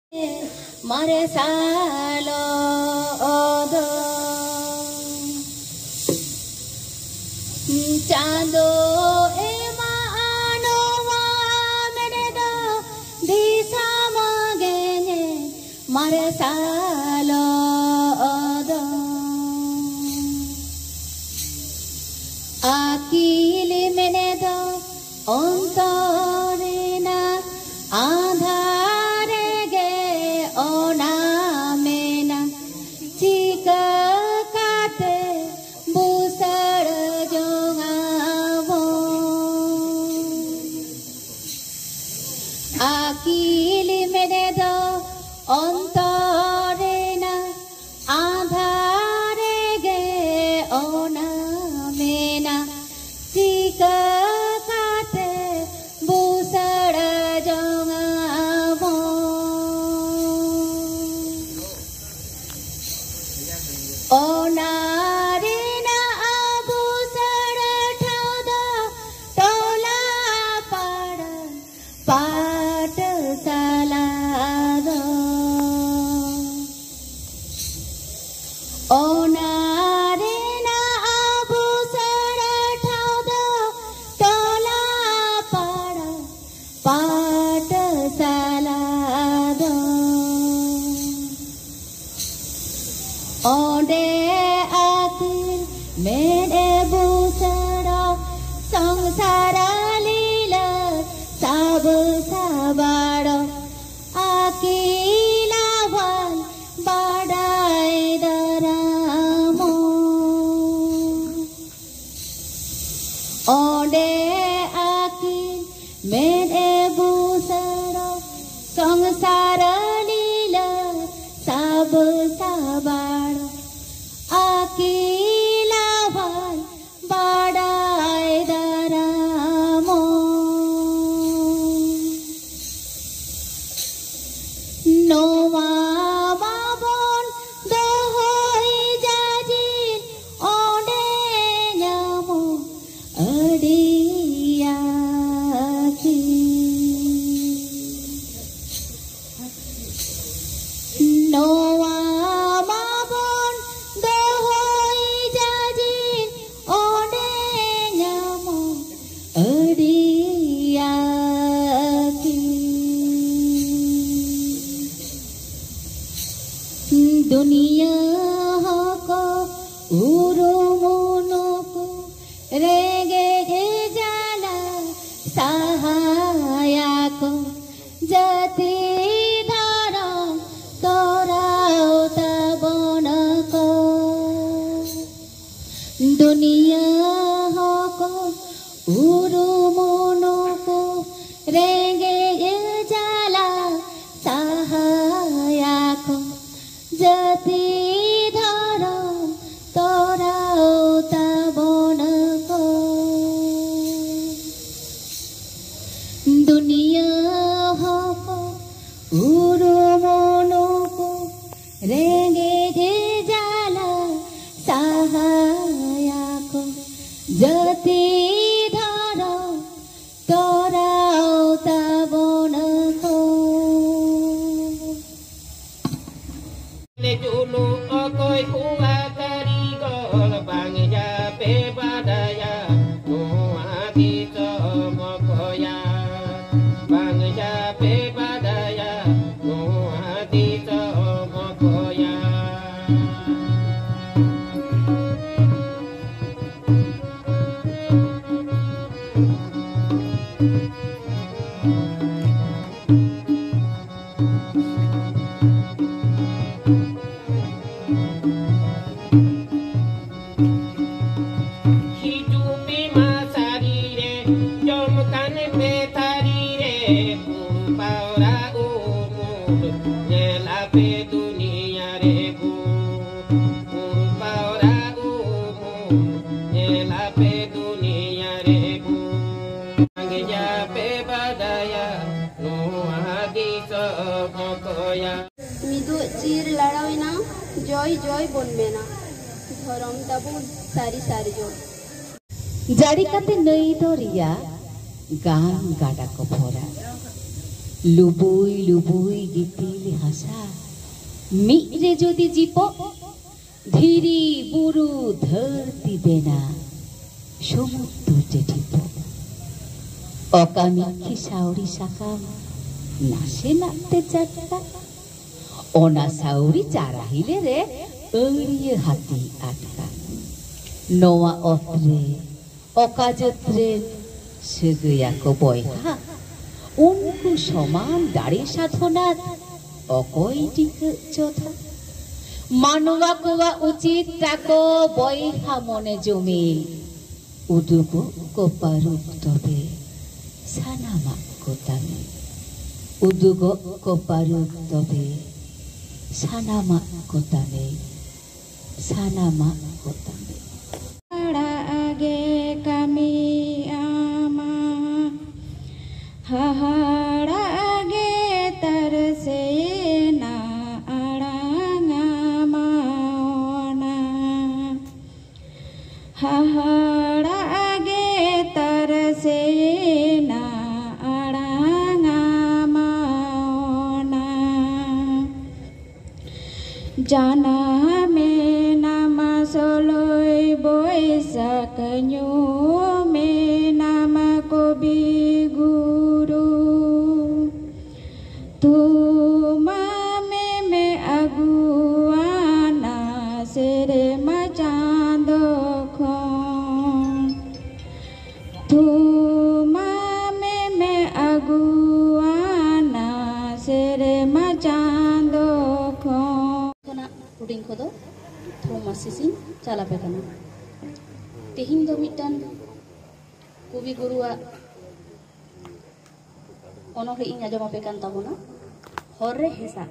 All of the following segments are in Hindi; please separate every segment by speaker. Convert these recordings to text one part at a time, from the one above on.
Speaker 1: Mare salo odo chando ema ano wa mere do disa magene mare salo odo akili mere do ontorena आधारे गे ओना मेना चिका काटे बुसड़ जोगावो आकीली मेरे दो अंतरेना आधारे गे ओना मेना चिका काटे बुसड़ Onarina abu sara thauda tola pada pathsala do Onarina abu sara thauda tola pada pathsala do Ode akhir mere busara sangsara lila sab sabaro akila wal badai daramo Ode akhir mere busara sangsara lila sab sabaro akila wal badai daramo nowa babon dohoi jajin ode nyamo adiyaki nowa दुनिया को उरुमुनु को रेगे जे जाला सहाया को जति धारा तोराओ तबन को दुनिया को उरुमुनु को रेगे जे जाला सहाया को जति धारा तोराओ तबन को दुनिया को उरुमुनु को रेगे जे जाला सहाया को जति धारा तोराओ तबन को
Speaker 2: Julu okoi kuwa karigol bangja pe badaya nuati mokoya bangja pe badaya nuati mokoya
Speaker 1: joy joy bonbena dhorom tabun sari sari jo
Speaker 3: jari kate nei doriya gan gada ko phora lubui lubui gitil মিরে যদি জীব ধীরি বুরু ধরতি বেনা সমুদ্র জেঠিপ অকামিক্ষি সাউরি সাকাম নাসে নাতে চারটা অনা সাউরি চারাহিলে রে এড়িয়ে হাতি আটকা নোয়া অত্রে অকাজত্রে সেগয়াকো বয়হা উনকু সমান দাড়ি সাধনার অকয়টিক যথা মানবা কোয়া উচিত তাকো বয়হা মনে জমে উদুগো কোপারুক তবে সানামা কোতামে উদুগো কোপারুক তবে সানামা কোতামে সানামা কোতামে
Speaker 1: আগে কামি আমা হাহাড়া আগে তরসে না আড়াঙা মাওনা হাহাড়া আগে তরসে না আড়াঙা মাওনা জানা মে নামা সলই বৈশাখ মে নামা কবি গুরু তুমা মে আগুয়ানা সেরে মাচাঁদ তুমা মে আগুয়ানা সেরে মাচাঁদ
Speaker 4: ᱦᱩᱰᱤᱧ ᱠᱚᱫᱚ ᱛᱷᱚᱢᱟ ᱥᱤᱥᱤᱧ ᱪᱟᱞᱟᱯᱮ ᱠᱟᱱᱟ ᱛᱮᱦᱮᱧ ᱫᱚ ᱢᱤᱫᱴᱟᱝ ᱠᱚᱵᱤ ᱜᱩᱨᱩᱣᱟᱜ ᱚᱱᱚᱬᱦᱮ ᱤᱧ ᱟᱸᱡᱚᱢ ᱟᱯᱮ ᱠᱟᱱ ᱛᱟᱵᱚᱱᱟ ᱦᱚᱨ ᱨᱮ ᱦᱮᱸᱥᱟ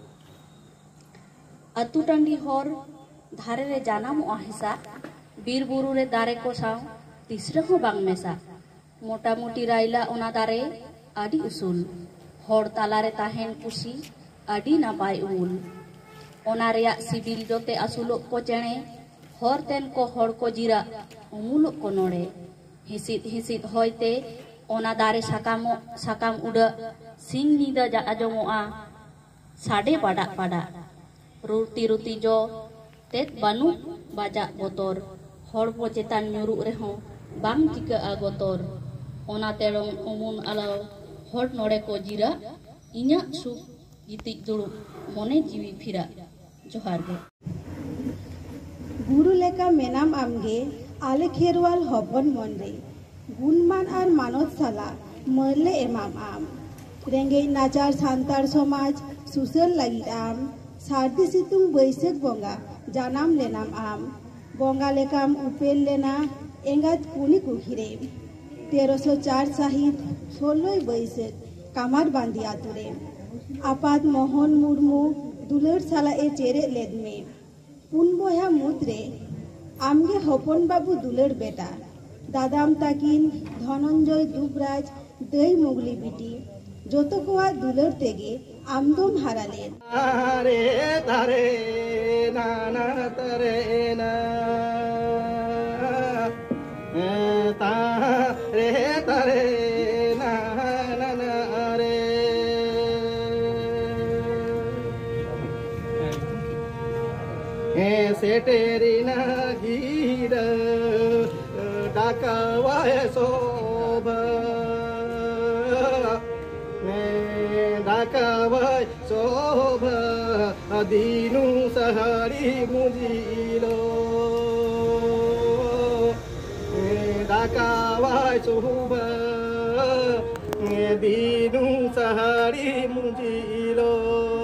Speaker 4: ᱟᱛᱩ ᱴᱟᱺᱰᱤ ᱦᱚᱨ ᱫᱷᱟᱨᱮ ᱨᱮ ᱡᱟᱱᱟᱢᱚᱜᱼᱟ ᱦᱮᱸᱥᱟ ᱵᱤᱨ ᱵᱩᱨᱩ ᱨᱮ ᱫᱟᱨᱮ ᱠᱚ ᱥᱟᱶ ᱛᱤᱥ ᱨᱮᱦᱚᱸ ᱵᱟᱝ ᱢᱮᱥᱟ ᱢᱚᱴᱟᱢᱩᱴᱤ ᱨᱟᱭᱞᱟ ᱚᱱᱟ ᱫᱟᱨᱮ ᱟᱹᱰᱤ ᱩᱥᱩᱞ ᱦᱚᱲ ᱛᱟᱞᱟᱨᱮ ᱛᱟᱦᱮᱱ ᱠᱩᱥᱤ ᱟᱹᱰᱤ ᱱᱟᱯᱟᱭ ᱩᱢᱩᱞ ᱚᱱᱟ ᱨᱮᱭᱟᱜ ᱥᱤᱵᱤᱞ ᱡᱚᱛᱮ ᱟᱹᱥᱩᱞᱚᱜ ᱠᱚ ᱪᱮᱬᱮ ᱦᱚᱨ ᱛᱮᱱ ᱠᱚ ᱦᱚᱲ ᱠᱚ ᱡᱤᱨᱟᱜ ᱩᱢᱩᱞᱚᱜ ᱠᱚ ᱱᱚᱲᱮ ᱦᱤᱥᱤᱫ ᱦᱤᱥᱤᱫ ᱦᱚᱭᱛᱮ ᱚᱱᱟ ᱫᱟᱨᱮ ᱥᱟᱠᱟᱢ ᱩᱰᱟᱹᱜ ᱥᱤᱧ ᱧᱤᱫᱟᱹ ᱟᱸᱡᱚᱢᱚᱜᱼᱟ ᱥᱟᱰᱮ ᱯᱟᱰᱟᱜ ᱯᱟᱰᱟᱜ ᱨᱩᱛᱤ ᱨᱩᱛᱤ ᱡᱚ ᱛᱮᱫ ᱵᱟᱹᱱᱩᱜ ᱵᱟᱡᱟᱜ ᱵᱚᱛᱚᱨ ᱦᱚᱲᱢᱚ ᱪᱮᱛᱟᱱ ᱧᱩᱨᱩᱜ ᱨᱮᱦᱚᱸ ᱵᱟᱝ ᱪᱤᱠᱟᱹᱜᱼᱟ ᱜᱚᱛᱚᱨ ᱚᱱᱟ ᱛᱮᱲᱚᱝ ᱩᱢᱩᱱ ᱟᱞᱟᱣ ᱦᱚᱲ ᱱᱚᱲᱮ ᱠᱚ ᱡᱤᱨᱟᱜ ᱤᱧᱟᱹᱜ ᱥᱩᱠ ᱜᱤᱛᱤᱡ ᱫᱩᱲᱩᱵ ᱢᱚᱱᱮ ᱡᱤᱣᱤ ᱯᱷᱤᱨᱟᱜ जोहार गे
Speaker 5: गुरु लेका मेनाम आमगे आले खेरवाल हपन मन रे गुणमान और मानव साला मरले एमाम आम रेंगे नाचार सान्तार समाज सुसल लगी आम सार्दी सितुंग बैसक बंगा जानाम लेनाम आम बंगा लेकाम उपेल लेना एंगात कुनी कुखिरे 1304 साहित 16 बैसक कामार बांधी आतुरे आपात मोहन मुर्मू दुलर साला ए चेरे लेद में पुन बोया मुद्रे आमगे हपन बाबू दुलर बेटा दादाम ताकिन धनंजय दुबराज दई मुगली बिटी जोतो कोआ दुलर तेगे आमदोम हारालेन
Speaker 2: तारे तारे नाना तारे ना तारे तारे ना रे सेटेरिना हीर डाकावाय शोभ डाकावाय शोभ दीनु सहरी मुजिलो डाकावाय शोभ दीनु सहरी मुजिलो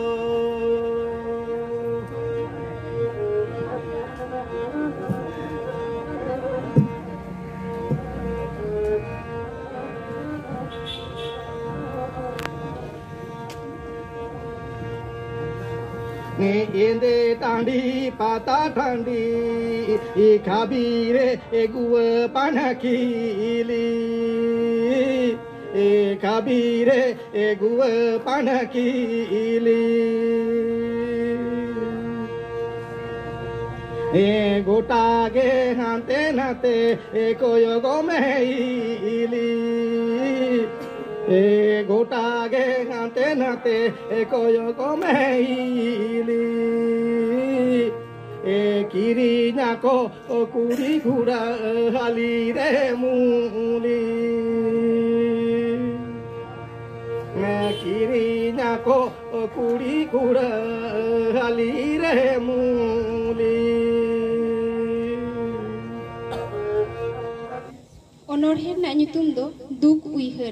Speaker 2: एंदे टांडी पाता टांडी खाबीरे एगुव पानकीली खाबीरे एगुव पानकीली गोटागे हाते नाते कोयोगो मेली गोटागे हाते नाते कोयोगो मेली kirinya ko kuri kura hali re muli me kirinya ko kuri kura hali re muli
Speaker 6: Onorher na nyutum do duk uihar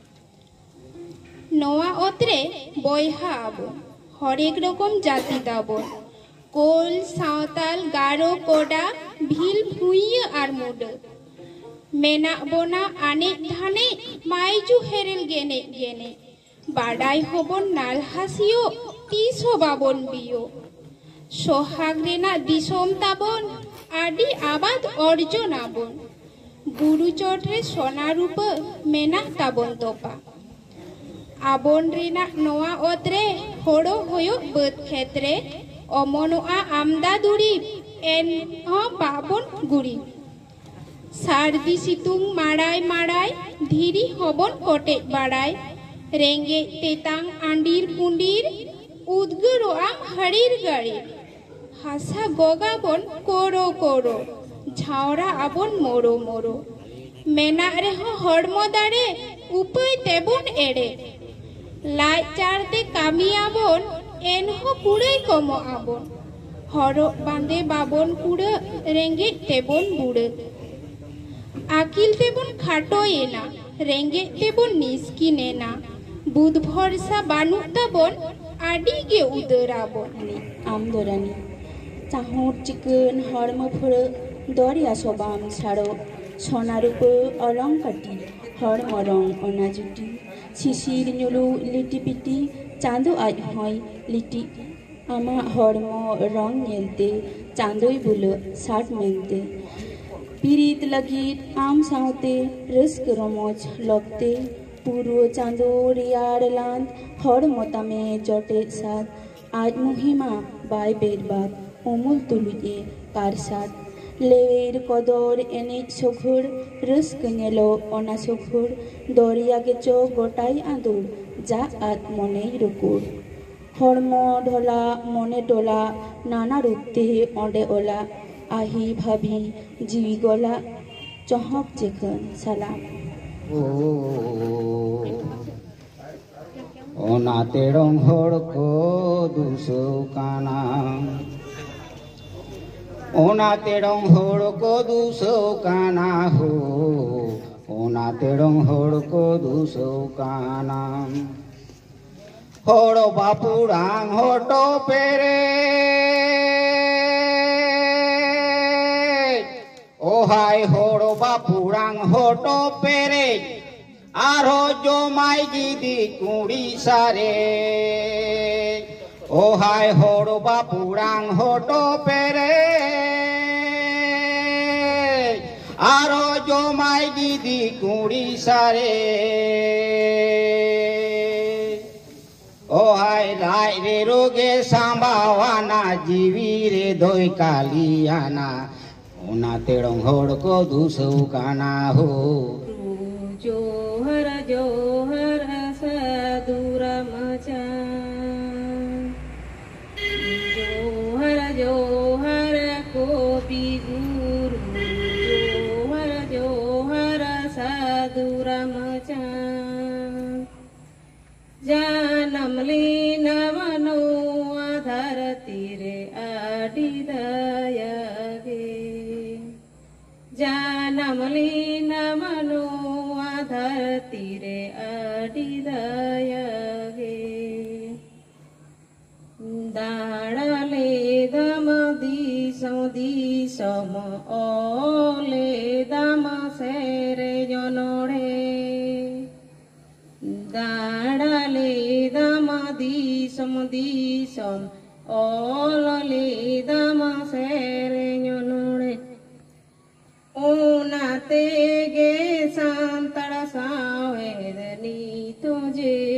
Speaker 6: Noa otre boyha abo হরেক রকম জাতি তাবন কোল সাঁওতাল গারো কোডা ভিল ভুইয়ে আর মুড মেনা বোনা আনে ধানে মাইজু হেরেল গেনে গেনে বাডাই হবন নাল হাসিও তিস বাবন বিও সোহাগ রেনা দিসম তাবন আডি আবাদ অর্জন আবন বুড়ু চটরে সোনা রূপ মেনা তাবন তোপা Abon rina noa otre horo hoyo bet khetre omonoa amda duri en babon guri sardi situng marai marai dhiri hobon kote barai renge tetang andir pundir udguro am harir gari hasa gogabon koro koro jhaura abon moro moro mena reho hormo dare upai tebon ere লাই চারতে কামি আবন এনহো পুরাই কম আবন হর বাঁধে বাবন পুরো রেঙ্গে তেবন বুড়ে আকিল তেবন খাটো এনা রেঙ্গে তেবন নিস্কিনে না বুধ ভরসা বানু তাবন আডি গে উদরাবন
Speaker 7: আমদরানি চাহর চিকন হরম ফুড়ে দরিয়া সবাম ছাড়ো সোনারূপ অলঙ্কাটি হরমরং অনাজুটি শিশির নুলু লিটিপিটি চাঁদো আজ হয় লিটি আমা হরম রং নেলতে চাঁদোই বুলো ষাট মেলতে পিরিত লাগিত আম সাউতে রস্ক রমজ লপতে পুরো চাঁদো রিয়ার লান্ত হরমতামে জটে সাত আজ মহিমা বাই বেরবাদ অমুল তুলুয়ে কার সাত লের কদর এনে সঘুর রস্ক নেলো অনা সঘুর দরিয়া গেচ গোটাই আদুর যা আত মনে রুকুর হরম ঢলা মনে ডোলা নানা রূপতে অডে ওলা আহি ভাবি জিবি গলা চহক যেখান সালাম
Speaker 8: ওনাতে রং হড়কো দুশো কানা ওনাতে রং হড়কো দুশো কানা হো ওনাতে রং হড়কো দুশো কানা হড় বাপুরাং হটো পেরে ও হাই হড় বাপুরাং হটো পেরে আরো জমাই গিদি কুড়ি সারে ও হাই হড় বাপুরাং হটো পেরে আরো জমাই গিদি কুড়ি সারে ও হাই লাই রে রোগে সাম্বাওয়ানা জীবী রে দই কালিয়ানা ওনাতে রং হড়কো দুশো কানা হো
Speaker 9: जोहर जोहर साधु रामचंद्र जोहर जोहर गोपी गुरु जोहर जोहर साधु रामचंद्र जानम लीन मनो धरती रे आदि दया गे जानम लीन मनो धरती रे आदि दया गे दाड़ले दम दिसम ओले दम सेरे जनोड़े दाड़ले दम दिसम ओले दम सेरे जनोड़े ओनाते गे सांतड़ सावेदनी तुझे